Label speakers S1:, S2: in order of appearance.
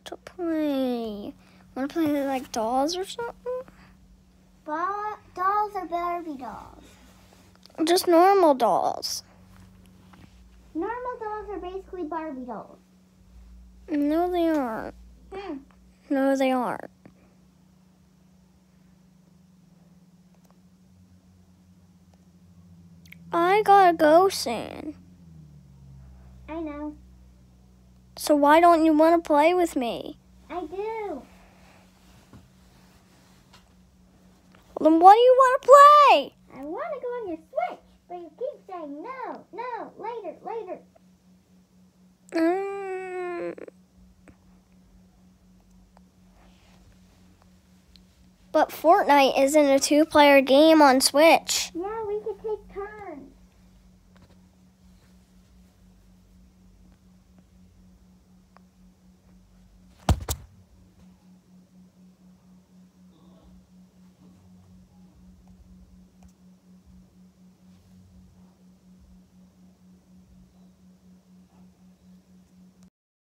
S1: to play? Want to play like dolls or something?
S2: Dolls or Barbie dolls?
S1: Just normal dolls.
S2: Normal dolls are basically Barbie dolls.
S1: No, they aren't. No, they aren't. I gotta go soon.
S2: I know.
S1: So why don't you want to play with me?
S2: I do.
S1: Well, then what do you want to play?
S2: I want to go on your Switch, but you keep saying no, later.
S1: But Fortnite isn't a 2-player game on Switch.
S2: Yeah,